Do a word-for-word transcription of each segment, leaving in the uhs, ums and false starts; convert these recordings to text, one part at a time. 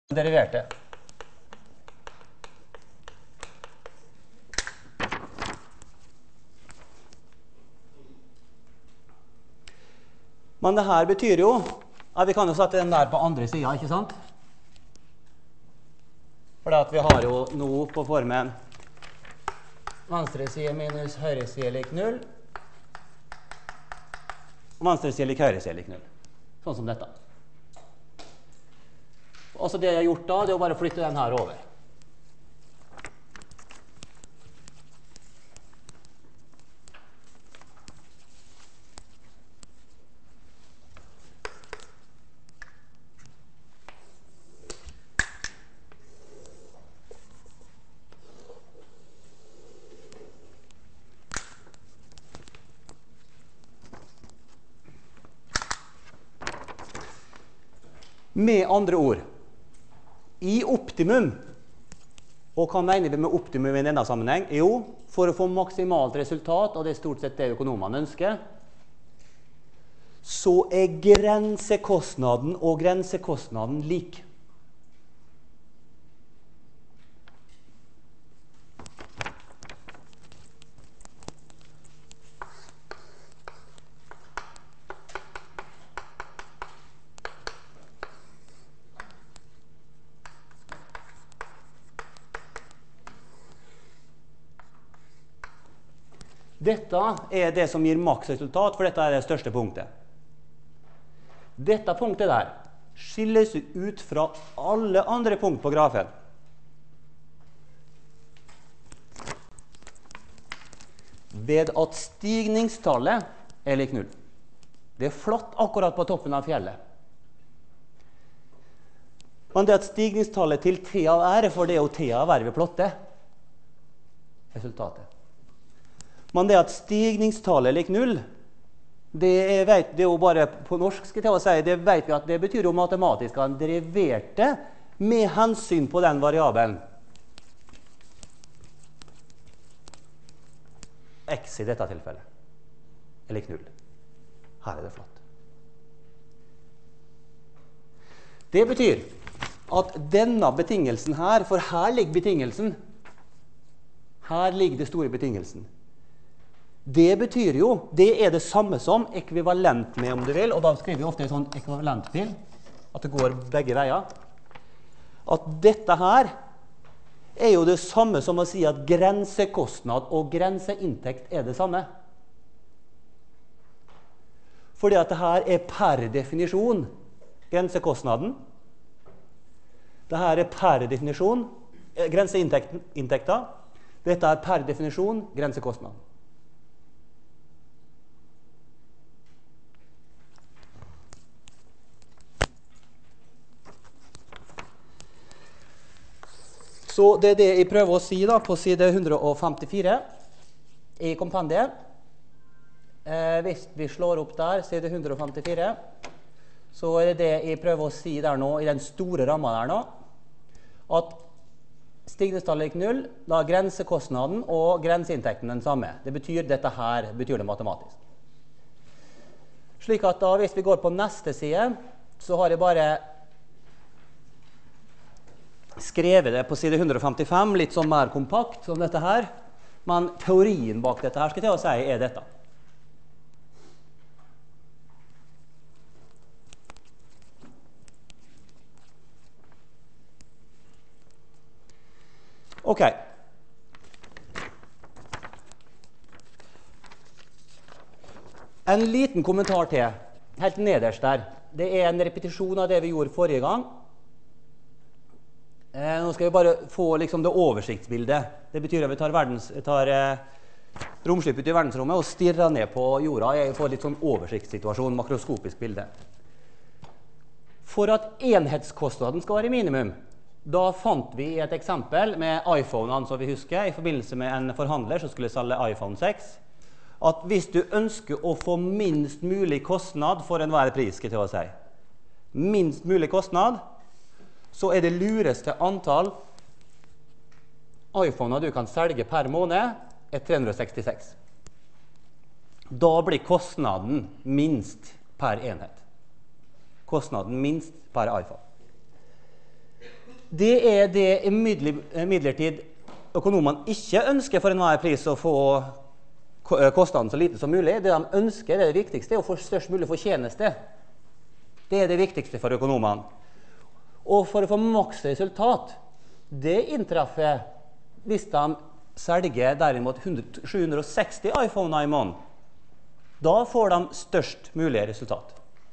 deriverte. Men det her betyr jo at vi kan jo sette den der på andre siden, ikke sant? For at vi har jo nå på formen venstre side minus høyre side lik null. Og venstre side lik høyre side lik null. Sånn som dette. Altså det jeg har gjort da, det er å bare flytte den her over. Med andre ord, i optimum, og hva mener vi med optimum i denne sammenheng? Jo, for å få maksimalt resultat, og det er stort sett det økonomene ønsker, så er grensekostnaden og grensekostnaden lik. Dette er det som gir maksresultat, for dette er det største punktet. Dette punktet der skilles ut fra alle andre punkt på grafen. Ved at stigningstallet er lik null. Det er flatt akkurat på toppen av fjellet. Men det at stigningstallet til T av R, for det er jo T av R vi plotter. Resultatet. Men det at stigningstallet er lik null, det er, vet, det er jo bare på norsk, skal jeg til å si, det vet vi at det betyr jo matematisk at den deriverte med hensyn på den variabelen. X i dette tilfellet er lik null. Her er det flatt. Det betyr at denne betingelsen her, for her ligger betingelsen, her ligger det store betingelsen. Det betyr jo, det er det samme som ekvivalent med, om du vil, og da skriver vi ofte en sånn ekvivalent til, at det går begge veier. At dette her er jo det samme som å si at grensekostnad og grenseinntekt er det samme. Fordi at det her er per definisjon grensekostnaden. Det her er per definisjon grenseinntekta. Dette er per definisjon grensekostnaden. Så det er det jeg prøver å si da, på side hundre femtifire i kompendiet. Eh, hvis vi slår opp der, side hundre femtifire, så er det det jeg prøver å si der nå, i den store rammen der nå, at stigningstallet er lik null, da er grensekostnaden og grenseinntekten den samme. Det betyr dette her, betyr det matematisk. Slik at da, hvis vi går på neste side, så har jeg bare skrevet det på side hundre femtifem, litt sånn mer kompakt som dette her. Men teorien bak dette her, skal jeg til å si, er dette. Ok. En liten kommentar til, helt nederst der. Det er en repetisjon av det vi gjorde forrige gang. Eh, nå skal vi bare få liksom, det oversiktsbildet. Det betyr at vi tar, verdens, tar eh, romskipet ut i verdensrommet og stirrer ned på jorda. Jeg får litt sånn oversiktssituasjon, makroskopisk bilde. For at enhetskostnaden skal være minimum, da fant vi et eksempel med iPhone-ene, som vi husker, i forbindelse med en forhandler som skulle selge iPhone seks, at hvis du ønsker å få minst mulig kostnad for enhver pris, skal jeg til å si, minst mulig kostnad, så er det lureste antall iPhoner du kan selge per måned er tre hundre sekstiseks. Da blir kostnaden minst per enhet. Kostnaden minst per iPhone. det er det imidlertid økonomene ikke ønsker for enhver pris å få kostnaden så lite som mulig. Det de ønsker, det, er det viktigste, er å få størst mulig fortjeneste. Det er det viktigste for økonomene. Og for å få maks resultat, det inntreffer hvis de selger derimot sju hundre og seksti iPhoner i måneden. Da får de størst mulig resultat.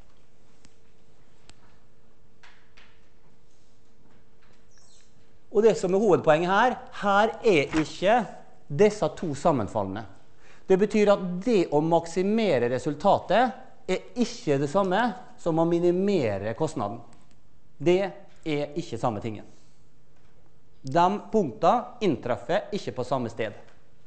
Og det som er hovedpoenget her, her er ikke disse to sammenfallende. Det betyr at det å maksimere resultatet er ikke det samme som å minimere kostnaden. Det er ikke samme tingen. De punktene inntreffer ikke på samme sted.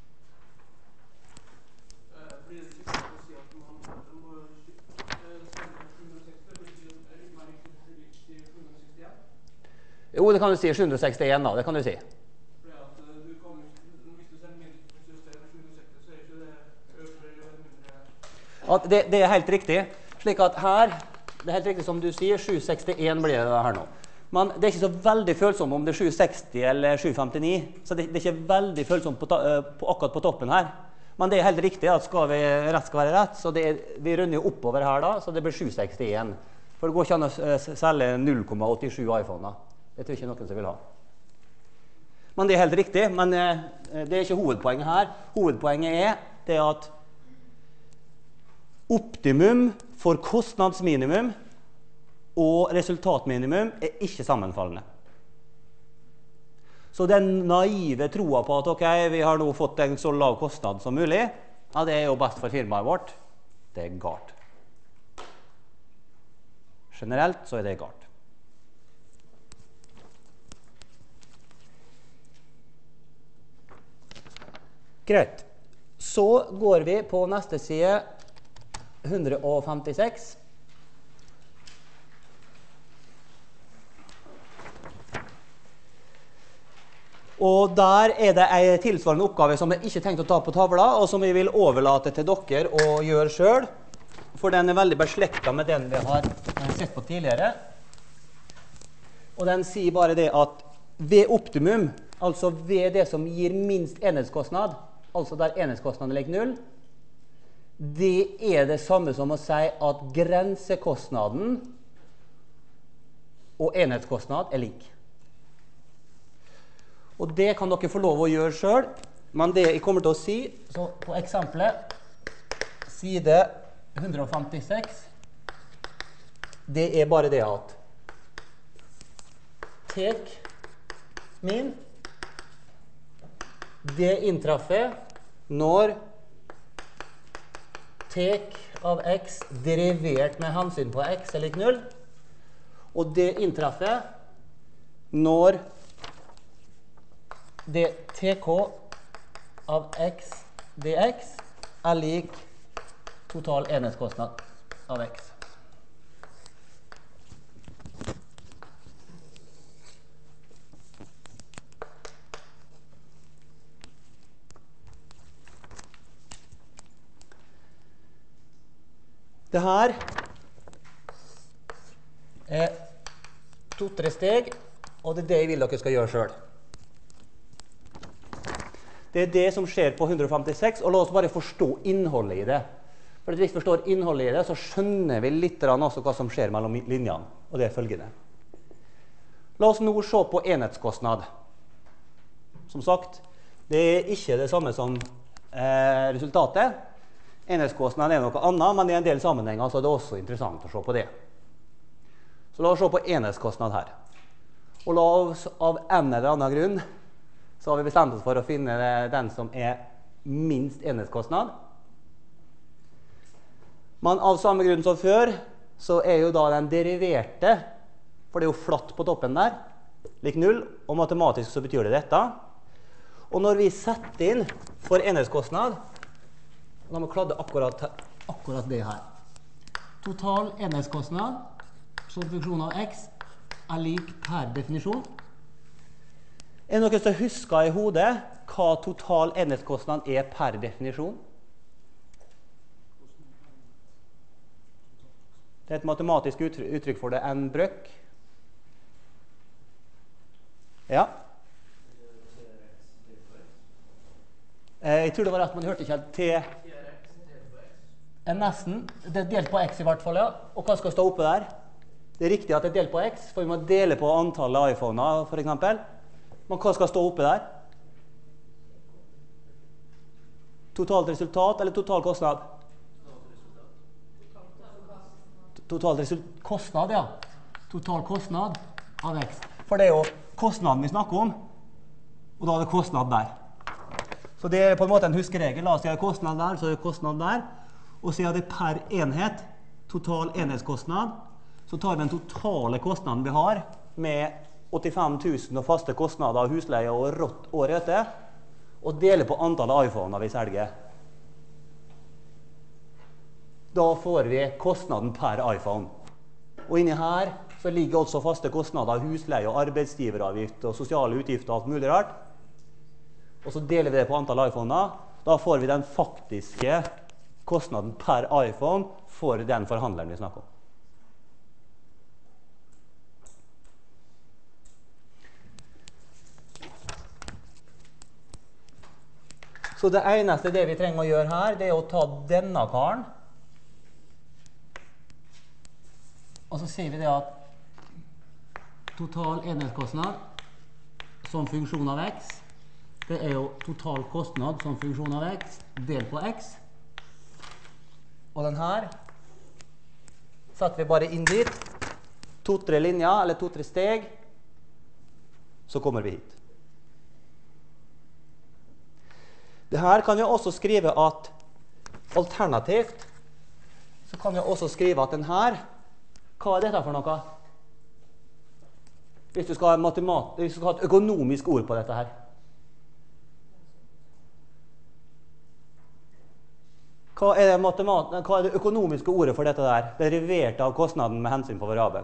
Jo, det kan du si. sju hundre og sekstien da, det kan du si. At det, det er helt riktig. Slik at her, det er helt riktig som du sier, sju hundre og sekstien blir det her nå. Men det er ikke så veldig følsomt om det er sju hundre og seksti eller sju hundre og femtini. Så det, det er ikke veldig følsomt på, på, akkurat på toppen her. Men det er helt riktig at skal vi, rett skal være rett. Så det er, vi runder jo oppover her da, så det blir sju hundre og sekstien. For det går ikke an å selge null komma åttisju iPhoner. Det tror jeg ikke noen som vil ha. Men det er helt riktig, men eh, det er ikke hovedpoenget her. Hovedpoenget er det at optimum for kostnadsminimum og resultatminimum er ikke sammenfallende. Så den naive troa på at ok, vi har nå fått en så lav kostnad som mulig, ja, det er jo best for firmaet vårt, det er galt. Generelt så er det galt. Greit. Så går vi på neste side, hundre og femtiseks. Og der er det en tilsvarende oppgave som jeg ikke tenkt å ta på tavla, og som vi vil overlate til dere å gjøre selv, for den er veldig beslektet med den vi har sett på tidligere. Og den sier bare det at ved optimum, altså ved det som gir minst enhetskostnad, altså der enhetskostnaden ligger null, det er det samme som å si at grensekostnaden og enhetskostnad er lik. Og det kan dere få lov å gjøre selv, men det jeg kommer til å si, så på eksempelet, side hundre og femtiseks, det er bare det at tek min, det inntreffer når tek av x derivert med hensyn på x er lik null, og det inntreffer når det tk av x dx er lik total enhetskostnad av x. Det her er to-tre steg, og det er det jeg vil dere skal gjøre selv. Det er det som skjer på hundre og femtiseks, og la oss bare forstå innholdet i det. For hvis vi forstår innholdet i det, så skjønner vi litt også hva som skjer mellom linjene, og det er følgende. La oss nå se på enhetskostnad. Som sagt, det er ikke det samme som eh, resultatet. Enhetskostnad er noe annet, men i en del sammenhenger så er det også interessant å se på det. Så la oss se på enhetskostnad her. Og la oss av en eller annen grunn så har vi bestemt oss for å finne den som er minst enhetskostnad. Men av samme grunn som før så er jo da den deriverte, for det er jo flatt på toppen der, lik null, og matematisk så betyr det dette. Og når vi setter inn for enhetskostnad, la meg kladde akkurat, akkurat det her. Total enhetskostnad som funksjon av x er lik per definisjon. Er det noen som husker i hodet hva total enhetskostnad er per definisjon? Det er et matematisk uttrykk for det, en brøk. Ja. Jeg tror det var rett, men jeg hørte ikke helt. T er nesten. Det er delt på x i hvert fall, ja. Og hva skal stå oppe der? Det er riktig at det er delt på x, for vi må dele på antallet iPhoner, for eksempel. Men hva skal stå oppe der? Totalt resultat eller total kostnad? Total resultat. Kostnad, ja. Total kostnad av x. For det er jo kostnaden vi snakker om, og da er det kostnad der. Så det er på en måte en huskeregel. La oss si at det er kostnad der, så er det kostnad der. Og siden det er per enhet, total enhetskostnad, så tar vi den totale kostnaden vi har med åttifem tusen og faste kostnader av husleie og rått året etter, og deler på antallet iPhoner vi selger. Da får vi kostnaden per iPhone. Og inni her så ligger også faste kostnader av husleie og arbeidsgiveravgift og sosiale utgifter og alt mulig rart. Og så deler vi det på antall iPhoner. Da får vi den faktiske kostnaden per iPhone for den forhandleren vi snakker om. Så det eneste det vi trenger å gjøre her, det er å ta denne karen. Og så sier vi det at total enhetskostnad som funksjon av x, det er jo total kostnad som funksjon av x, delt på x. Og den her setter vi bare inn dit. To-tre linjer, eller to-tre steg. Så kommer vi hit. Det her kan vi også skrive at alternativt, så kan vi også skrive at den her, hva er dette for noe? Hvis du skal ha, matemat, hvis du skal ha et økonomisk ord på dette her. Hva er, det matemat, hva er det økonomiske ordet for dette der? Derivert av kostnaden med hensyn på variabel.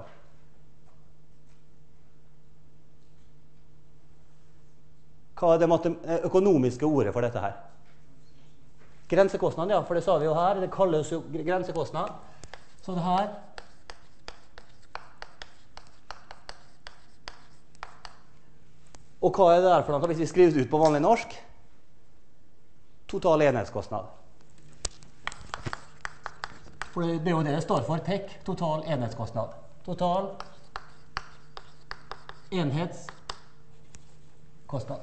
Hva er det økonomiske ordet for dette her? Grensekostnad, ja, for det sa vi jo her. Det kalles jo grensekostnad. Så det her Og hva er det der for noe hvis vi skriver det ut på vanlig norsk? Total enhetskostnad. For det er jo det det står for, T E K, total enhetskostnad. Total enhetskostnad.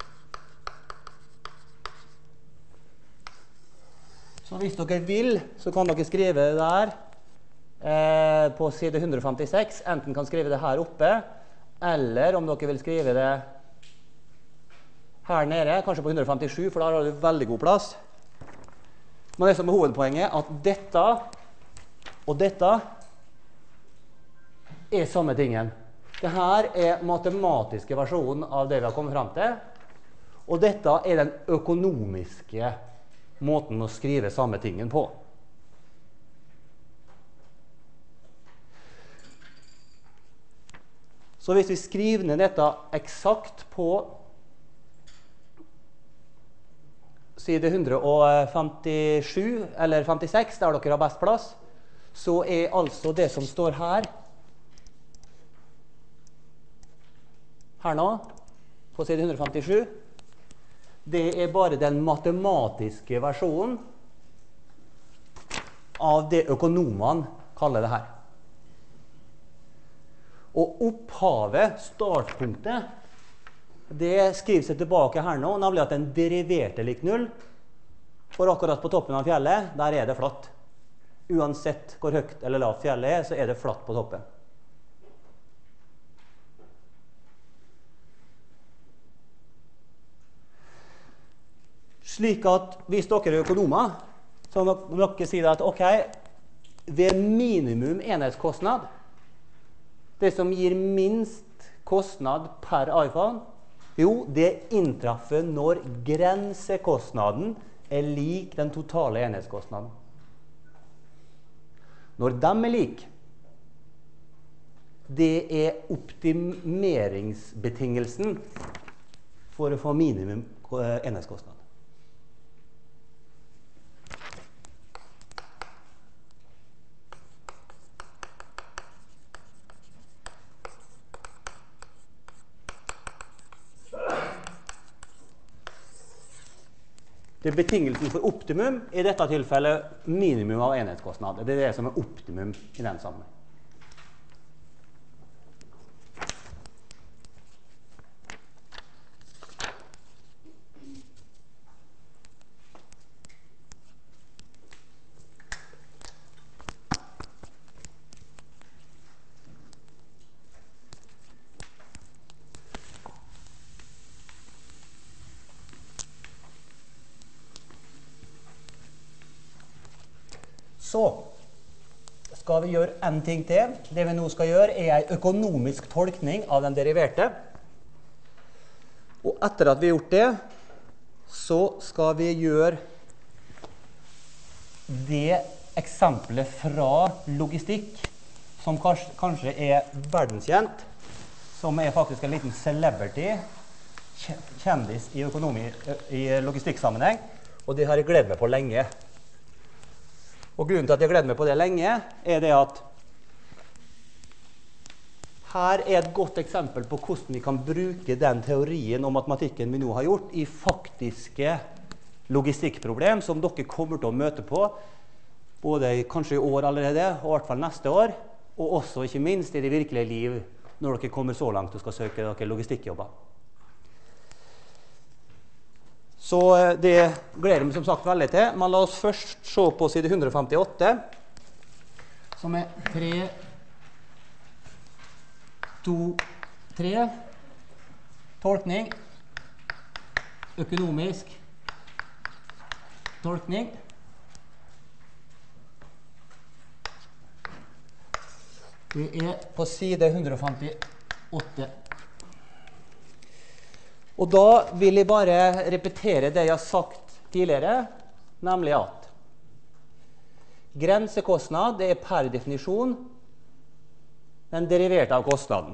Så hvis dere vil, så kan dere skrive det der eh, på side ett hundre femtiseks. Enten kan skrive det her oppe, eller om dere vil skrive det her nede, kanskje på ett hundre femtisju, for da har du veldig god plass. Men det som er hovedpoenget, at dette og dette er samme tingen. Dette er matematiske versjonen av det vi har kommet frem til, og dette er den økonomiske måten å skrive samme tingen på. Så hvis vi skriver ned dette eksakt på side ett hundre femtisju eller femtiseks, der dere har best plass, så er altså det som står her, her nå, på side ett hundre femtisju, det er bare den matematiske versjonen av det økonomene kaller det her. Og opphavet, startpunktet, det skriver seg tilbake her nå, nemlig at den deriverte lik null, for akkurat på toppen av fjellet, der er det flatt. Uansett hvor høyt eller lavt fjellet er, så er det flatt på toppen. Slik at hvis dere er økonomer, så må dere si at ok, ved minimum enhetskostnad, det som gir minst kostnad per iPhone, jo, det inntreffer når grensekostnaden er lik den totale enhetskostnaden. Når de er lik, det er optimeringsbetingelsen for å få minimum enhetskostnad. Det er betingelsen for optimum, i dette tilfellet minimum av enhetskostnad. Det er det som er optimum i den sammenheng. Så skal vi gjøre en ting til. Det vi nå skal gjøre er en økonomisk tolkning av den deriverte. Og etter at vi har gjort det, så skal vi gjøre det eksempelet fra logistikk, som kanskje er verdenskjent, som er faktisk en liten celebrity, kjendis i, økonomi, i logistikksammenheng, og det har jeg gledet meg på lenge. Og grunnen til at jeg gleder meg på det lenge, er det at her er et godt eksempel på hvordan vi kan bruke den teorien og matematikken vi nå har gjort i faktiske logistikkproblem som dere kommer til å møte på, både i, kanskje i år allerede, og i hvert fall neste år, og også ikke minst i det virkelige liv når dere kommer så langt og skal søke dere logistikkjobber. Så det gleder jeg meg som sagt veldig til. Men la oss først se på side hundre femtiåtte, som er tre, to, tre. Tolkning. Økonomisk. Tolkning. Det er på side hundre femtiåtte. Og da vil jeg bare repetere det jeg har sagt tidligere, nemlig at grensekostnad det er per definisjon den deriverte av kostnaden.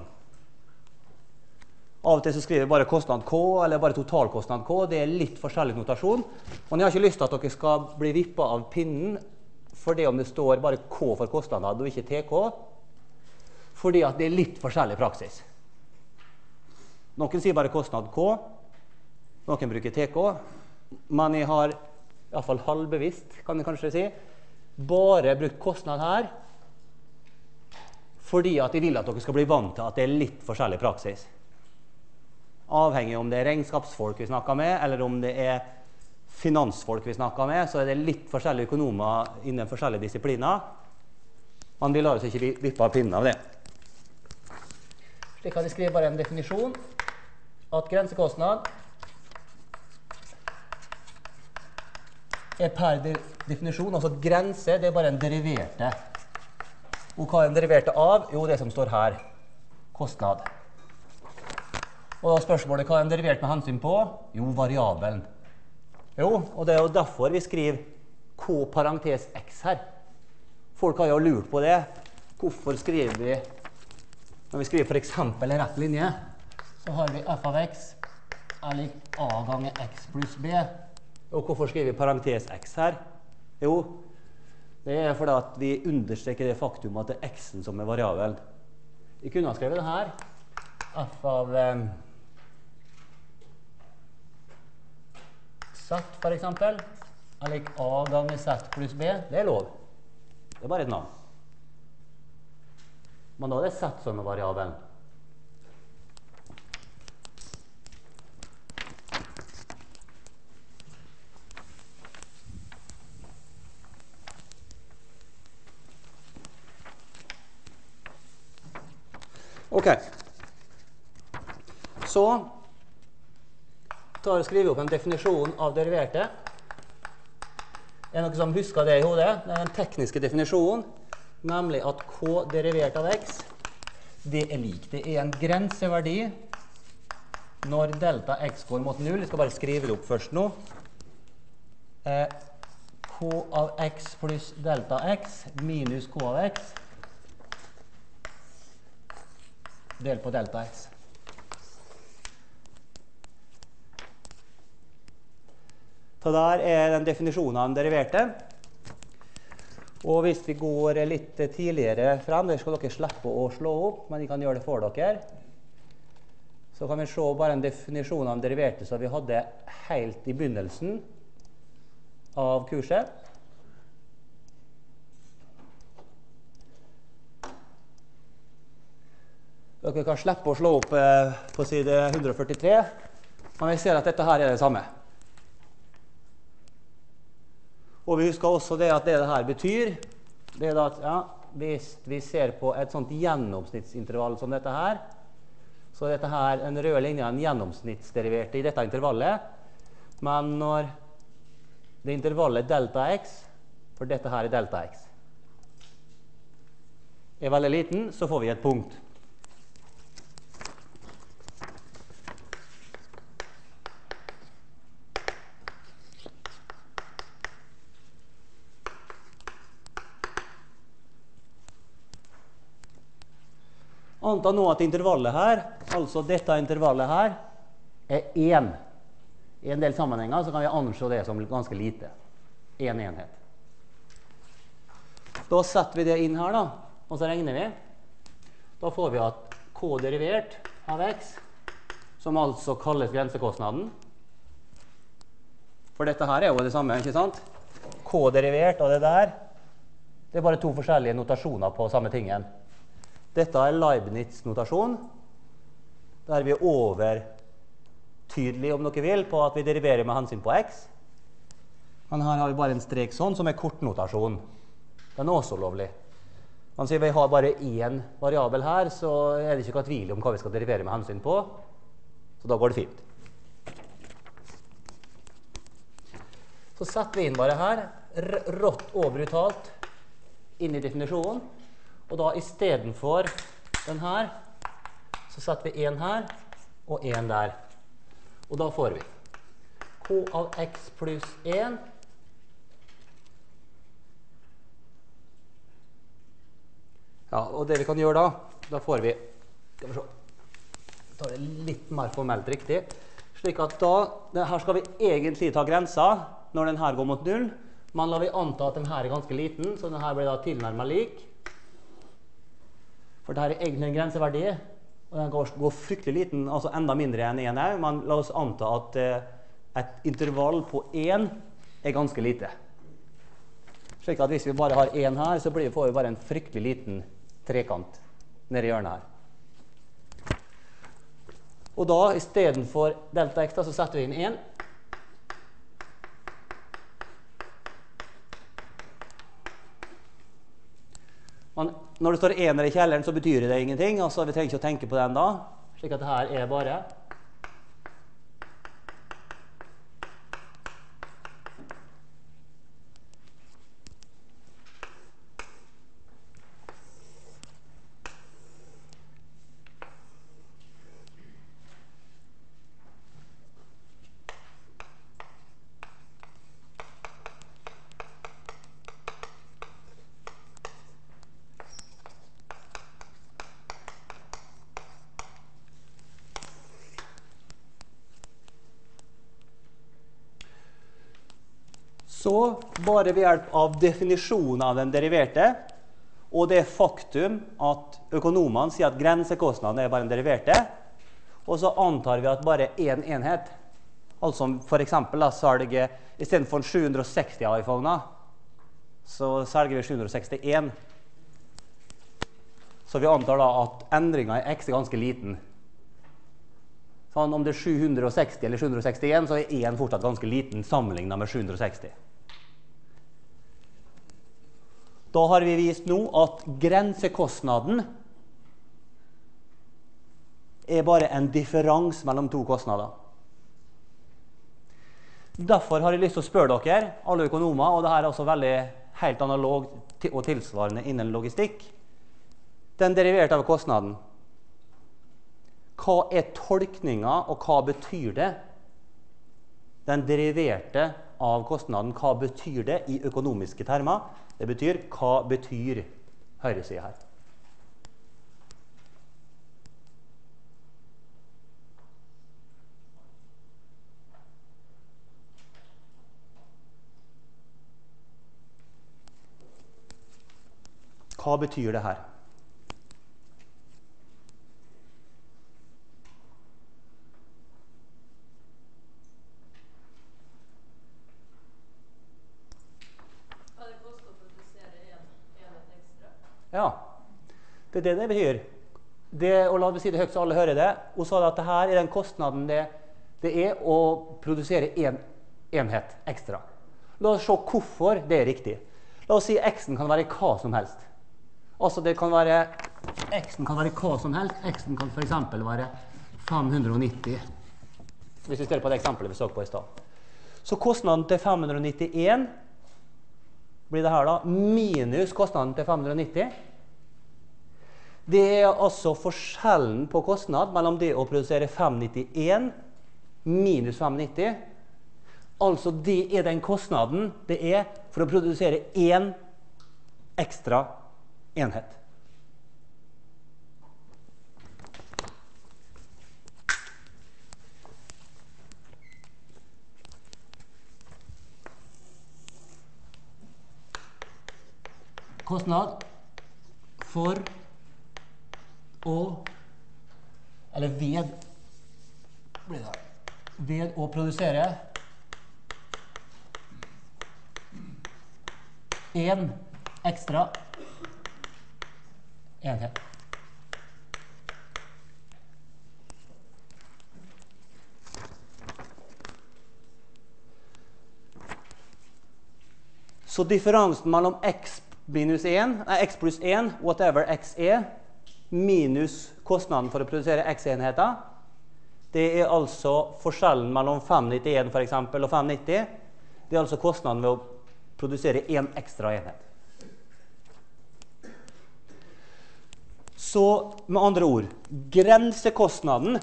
Av og til så skriver jeg bare kostnad K, eller bare totalkostnad K. Det er litt forskjellig notasjon. Og jeg har ikke lyst til at dere skal bli vippet av pinnen for det om det står bare K for kostnad og ikke T K, fordi at det er litt forskjellig praksis. Noen sier bare kostnad K, noen bruker T K, men jeg har, i hvert fall halvbevisst, kan jeg kanskje si, bare brukt kostnad her, fordi at jeg vil at dere skal bli vant til at det er litt forskjellig praksis. Avhengig om det er regnskapsfolk vi snakker med, eller om det er finansfolk vi snakker med, så er det litt forskjellige økonomer innen forskjellige disipliner. Man vil la oss ikke vippe av pinnen av det. Slik at jeg skriver bare en definisjon, at grensekostnad er per definisjon, altså grense, det er bare en deriverte. Og hva er en deriverte av? Jo, det som står her, kostnad. Og da spørsmålet, hva er en derivert med hensyn på? Jo, variabelen. Jo, og det er jo derfor vi skriver K parentes X her. Folk har jo lurt på det. Hvorfor skriver vi, når vi skriver for eksempel en rett linje, så har vi f av x er lik a ganger x pluss b. Og hvorfor skriver vi parentes x her? Jo, det er fordi at vi understreker det faktum at det er x-en som er variabelen. Vi kunne ha skrevet det her. F av um, z for eksempel er lik a ganger z pluss b. Det er lov. Det er bare et navn. Men da er det z som er variabelen. Ok, så tar jeg skriver opp en definisjon av deriverte. Er det noen som husker det i hodet? Det er den tekniske definisjonen, nemlig at k derivert av x, det er lik. Det er en grenseverdi når delta x går mot null. Jeg skal bare skrive det opp først nå. Eh, k av x pluss delta x minus k av x del på delta x. Så der er den definisjonen av den deriverte. Og hvis vi går litt tidligere frem, der skal dere slippe å slå opp, men vi kan gjøre det for dere. Så kan vi se bare en definisjon av den deriverte som vi hadde helt i begynnelsen. av kurset. Dere kan slippe å slå opp på side hundre og førtitre, men vi ser at dette her er det samme. Og vi husker også det at det det her betyr, det er at ja, hvis vi ser på et sånt gjennomsnittsintervall som dette her, så er dette her en rød linje en gjennomsnittsderivert i dette intervallet, men når det intervallet delta x, for dette her er delta x, er veldig liten, så får vi et punkt. Anta nå at intervallet her, altså dette intervallet her, er én. I en del sammenhenger så kan vi anse det som ganske lite. En enhet. Da setter vi det inn her da, og så regner vi. Da får vi at k derivert av x, som altså kalles grensekostnaden. For dette her er jo det samme, ikke sant? K derivert av det der, det er bare to forskjellige notasjoner på samme tingen. Dette er Leibniz-notasjon, der vi er over tydelig, om dere vil, på at vi deriverer med hensyn på x. Men her har vi bare en strek sånn, som er kortnotasjon. Den er også lovlig. Men siden vi har bare én variabel her, så er det ikke noe tvil om hva vi skal derivere med hensyn på. Så da går det fint. Så setter vi inn bare her, rått og brutalt, inn i definisjonen. Og da i stedet for den her, så setter vi en her, og en der. Og da får vi k av x pluss en. Ja, og det vi kan gjøre da, da får vi, skal vi se, ta det litt mer formelt riktig, slik at da, her skal vi egentlig ta grensa når den her går mot null, men la vi anta at den her er ganske liten, så den her blir da tilnærmet lik. For dette er egentlig en grenseverdi, og den går fryktelig liten, altså enda mindre enn en her, men la oss anta at et intervall på en er ganske lite. Slik at hvis vi bare har en her, så blir, får vi bare en fryktelig liten trekant nede i hjørnet her. Og da, i stedet for delta x, da, så setter vi inn en. Men når det står ener i kjelleren, så betyr det ingenting. Altså, vi trenger ikke å tenke på den da. Slik at det her er bare Så bare ved hjelp av definisjonen av den deriverte, og det faktum at økonomene sier at grensekostnaden er bare en deriverte, og så antar vi at bare en enhet, altså for eksempel da, salget, i stedet for sju hundre og seksti iPhoner, så selger vi sju hundre og sekstien. Så vi antar da at endringen i x er ganske liten. Sånn, om det er sju hundre og seksti eller sju hundre og sekstien, så er en fortsatt ganske liten sammenlignet med sju hundre og seksti. Da har vi vist nå at grensekostnaden er bare en differens mellom to kostnader. Derfor har jeg lyst til å spørre dere, alle økonomer, og dette er også veldig helt analogt og tilsvarende innen logistikk, den deriverte av kostnaden. Hva er tolkningen, og hva betyr det? Den deriverte av kostnaden, hva betyr det i økonomiske termer? Det betyr, hva betyr høyresiden her? Hva betyr det her? Ja, det er det det betyr. Det, og la oss si det høyt så alle hører det. Hun sa at det her er den kostnaden det, det er å produsere en enhet ekstra. La oss se hvorfor det er riktig. La oss si x-en kan være hva som helst. Altså det kan være, x-en kan være hva som helst. X-en kan for eksempel være fem hundre nitti. Hvis vi ser på det eksempelet vi så på i stad. Så kostnaden til fem hundre nittien blir det her da, minus kostnaden til fem hundre nitti. Det er altså forskjellen på kostnad mellom det å produsere fem hundre nittien minus fem hundre nitti. Altså det er den kostnaden det er for å produsere én ekstra enhet. Kostnad for å, eller ved, blir det her, ved å produsere en ekstra enhet. Så differansen mellom x minus en, nei, x pluss en, whatever x er, minus kostnaden for å produsere x-enheter, det er altså forskjellen mellom fem hundre nittien for eksempel og fem hundre nitti. Det er altså kostnaden ved å produsere en ekstra enhet. Så med andre ord, grensekostnaden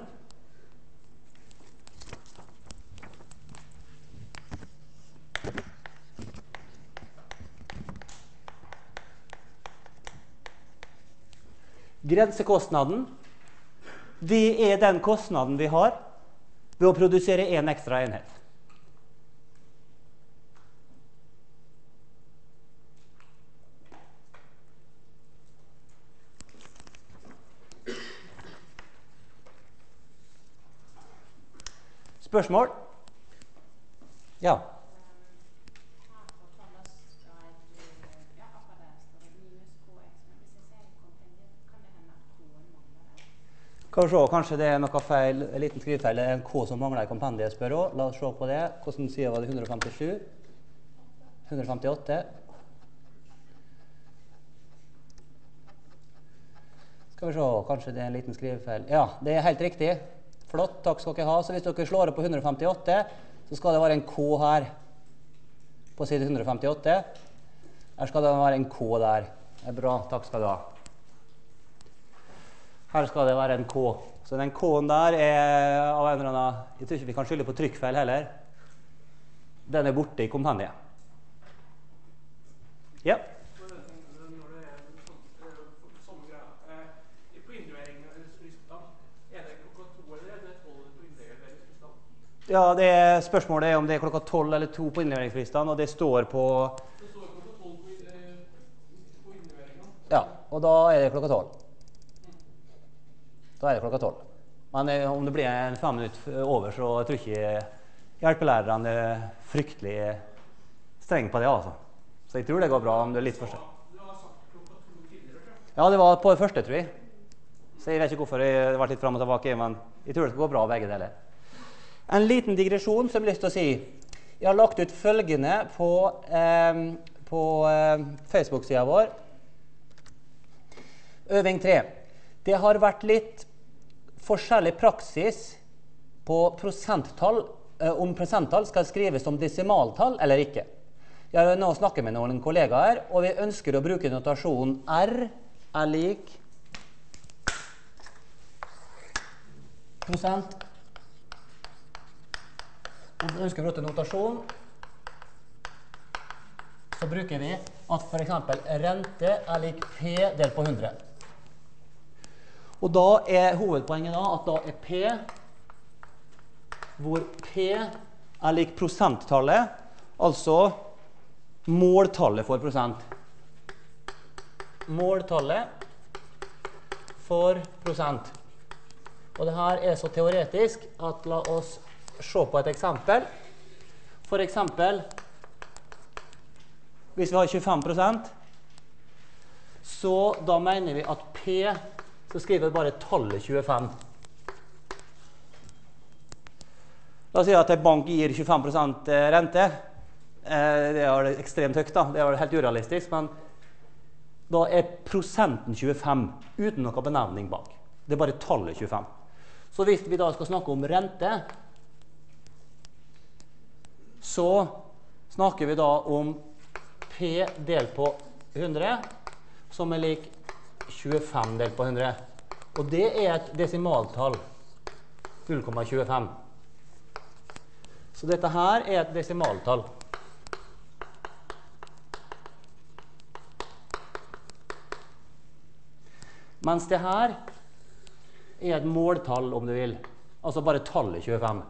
Grensekostnaden, det er den kostnaden vi har ved å produsere en ekstra enhet. Spørsmål? Ja. Kanskje, kanskje det er noe feil, en liten skrivefeil, det er en K som mangler i kompendiet, spør også. La oss se på det. Hvordan siden var det? hundre femtisju? hundre femtiåtte? Skal vi se, kanskje det er en liten skrivefeil. Ja, det er helt riktig. Flott, takk skal dere ha. Så hvis dere slår opp på hundre femtiåtte, så skal det være en K her på side hundre femtiåtte. Her skal det være en K der. Det er bra, takk skal du ha. Her skal det være en K. Så den K-en der er av en eller annen, jeg tror ikke vi kan skylde på trykkfeil heller. Den er borte i kompendiet. Ja. Når det er sånne greier, på innleveringslista, er det klokka to eller er det tolv på innleveringslista? Ja, det er, spørsmålet er om det er klokka tolv eller to på innleveringslista, og det står på... Det står klokka tolv på innleveringen. Ja, og da er det klokka tolv. Da er det klokka tolv. Men eh, om det blir en fem minutter over, så tror jeg ikke hjelpelærerne er fryktelig streng på det, altså. Så jeg tror det går bra om det er litt for sent. Du har sagt klokka to tidligere, tror jeg. Ja, det var på det første, tror jeg. Så jeg vet ikke hvorfor jeg har vært litt frem og tilbake, men jeg tror det skal gå bra begge deler. En liten digresjon som jeg har lyst til å si. Jeg har lagt ut følgende på, eh, på eh, Facebook-siden vår. Øving tre. Det har vært litt forskjellig praksis på prosenttall, eh, om prosenttall skal skrives som desimaltall eller ikke. Jeg har nå snakket med noen kollegaer, og vi ønsker å bruke notasjonen R er lik prosent. Og vi ønsker å bruke notasjon, så bruker vi at for eksempel rente er lik P delt på hundre. Og da er hovedpoenget da at da er P, hvor P er lik prosenttallet, altså måltallet for prosent. Måltallet for prosent. Og det her er så teoretisk at la oss se på et eksempel. For eksempel, hvis vi har tjuefem prosent, Så da mener vi at P, så skriver vi bare tallet tjuefem. La oss si at en bank gir tjuefem prosent rente. Det er ekstremt høyt da, det er helt urealistisk, men da er prosenten tjuefem uten noe benevning bak. Det er bare tallet tjuefem. Så hvis vi da skal snakke om rente, så snakker vi da om P delt på hundre, som er lik tjuefem delt på hundre. Og det er et desimaltall, null komma tjuefem. Så dette her er et desimaltall. Mens det her er et måltall, om du vil. Altså bare tallet tjuefem.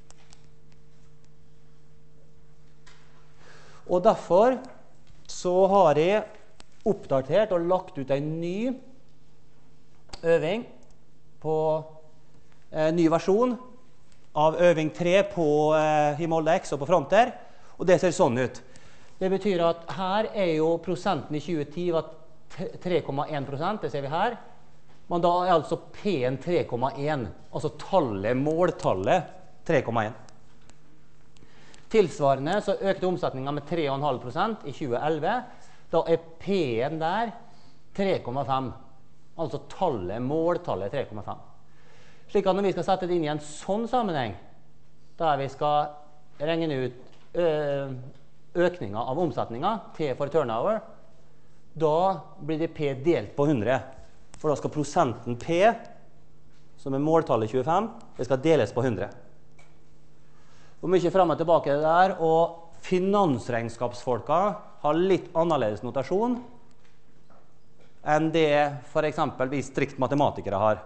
Og derfor så har jeg oppdatert og lagt ut en ny øving på en ny versjon av øving tre på eh, i Molde X og på Fronter. Og det ser sånn ut. Det betyr at her er jo prosenten i tjue ti var tre komma en prosent, det ser vi her. Men da er altså P-en tre komma en, altså tallet, måltallet tre komma en. Tilsvarende så økte omsetningen med tre komma fem prosent i tjue elleve. Da er P-en der tre komma fem, altså tallet, måltallet tre komma fem. Slik at når vi skal sette det inn i en sånn sammenheng, der vi skal regne ut økningen av omsetningen, T for turnover, da blir det P delt på hundre. For da skal prosenten P, som er måltallet tjuefem, det skal deles på hundre. Og mye frem og tilbake det der, og finansregnskapsfolka har litt annerledes notasjon enn det for eksempel vi strikt matematikere har.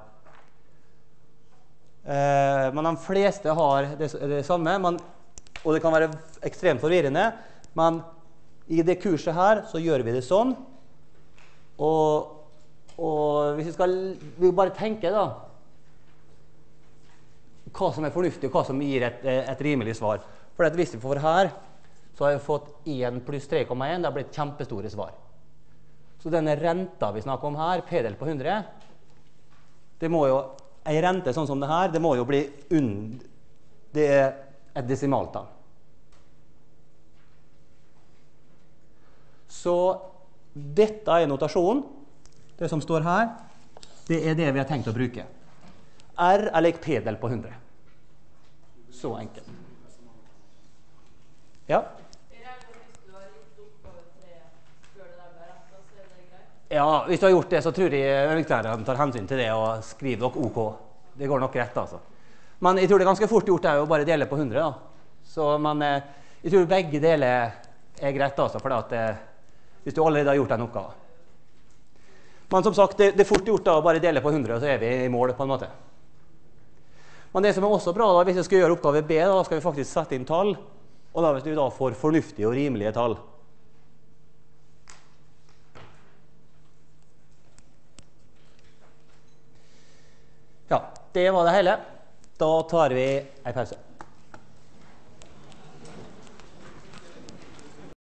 Eh, men de fleste har det, det samme, men, og det kan være ekstremt forvirrende, men i det kurset her så gjør vi det sånn, og Og hvis vi skal vi bare tenke da, hva som er fornuftig og hva som gir et, et rimelig svar. For at hvis vi får her, så har vi fått en pluss tre komma en, det har blitt kjempestore svar. Så denne renta vi snakker om her, P delt på hundre, det må jo, en rente sånn som det her, det må jo bli und, det er et desimaltall. Så dette er notasjonen. Det som står her, det er det vi har tenkt å bruke. R er lik P delt på hundre. Så enkelt. Ja? Ja, hvis du har gjort det, så tror jeg øvingslæreren tar hensyn til det og skriver nok OK. Det går nok rett, altså. Men jeg tror det er ganske fort gjort det å bare dele på hundre, da. Så, men jeg tror begge deler er greit, altså, for at hvis du allerede har gjort deg noe. Men som sagt, det, det er fort gjort da, å bare dele på hundre, og så er vi i mål på en måte. Men det som er også bra, da, hvis vi skal gjøre oppgave B, da skal vi faktisk sette inn tall, og da hvis vi da får fornuftige og rimelige tall. Ja, det var det hele. Da tar vi en pause.